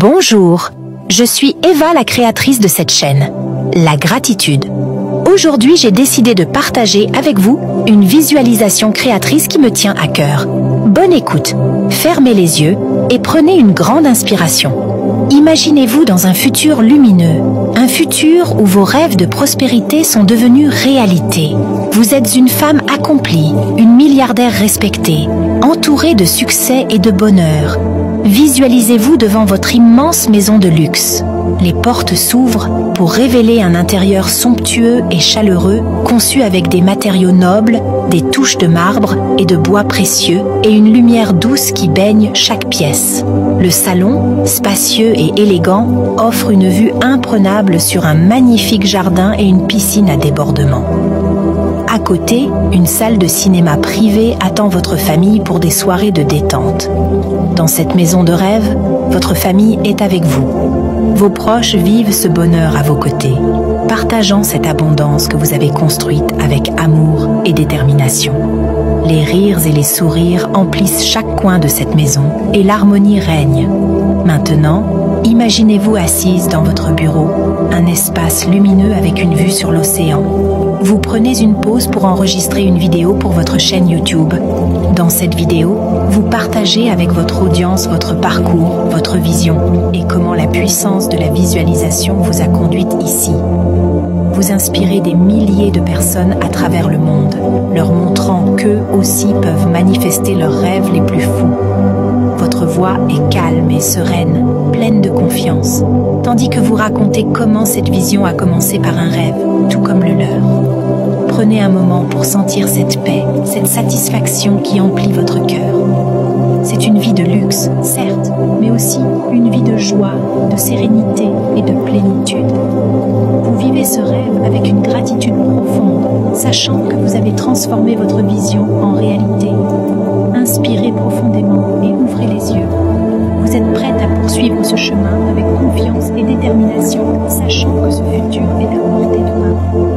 Bonjour, je suis Eva, la créatrice de cette chaîne, La Gratitude. Aujourd'hui, j'ai décidé de partager avec vous une visualisation créatrice qui me tient à cœur. Bonne écoute, fermez les yeux et prenez une grande inspiration. Imaginez-vous dans un futur lumineux, un futur où vos rêves de prospérité sont devenus réalité. Vous êtes une femme accomplie, une milliardaire respectée, entourée de succès et de bonheur. Visualisez-vous devant votre immense maison de luxe. Les portes s'ouvrent pour révéler un intérieur somptueux et chaleureux, conçu avec des matériaux nobles, des touches de marbre et de bois précieux, et une lumière douce qui baigne chaque pièce. Le salon, spacieux et élégant, offre une vue imprenable sur un magnifique jardin et une piscine à débordement. À côté, une salle de cinéma privée attend votre famille pour des soirées de détente. Dans cette maison de rêve, votre famille est avec vous. Vos proches vivent ce bonheur à vos côtés, partageant cette abondance que vous avez construite avec amour et détermination. Les rires et les sourires emplissent chaque coin de cette maison et l'harmonie règne. Maintenant, imaginez-vous assise dans votre bureau, un espace lumineux avec une vue sur l'océan. Vous prenez une pause pour enregistrer une vidéo pour votre chaîne YouTube. Dans cette vidéo, vous partagez avec votre audience votre parcours, votre vision et comment la puissance de la visualisation vous a conduite ici. Vous inspirez des milliers de personnes à travers le monde, leur montrant qu'eux aussi peuvent manifester leurs rêves les plus fous. Votre voix est calme et sereine, pleine de confiance, tandis que vous racontez comment cette vision a commencé par un rêve, tout comme le leur. Prenez un moment pour sentir cette paix, cette satisfaction qui emplit votre cœur. C'est une vie de luxe, certes, mais aussi une vie de joie, de sérénité et de plénitude. Vous vivez ce rêve avec une gratitude profonde, sachant que vous avez transformé votre vision en réalité. Inspirez profondément et ouvrez les yeux. Vous êtes prête à poursuivre ce chemin avec confiance et détermination, sachant que ce futur est à portée de main.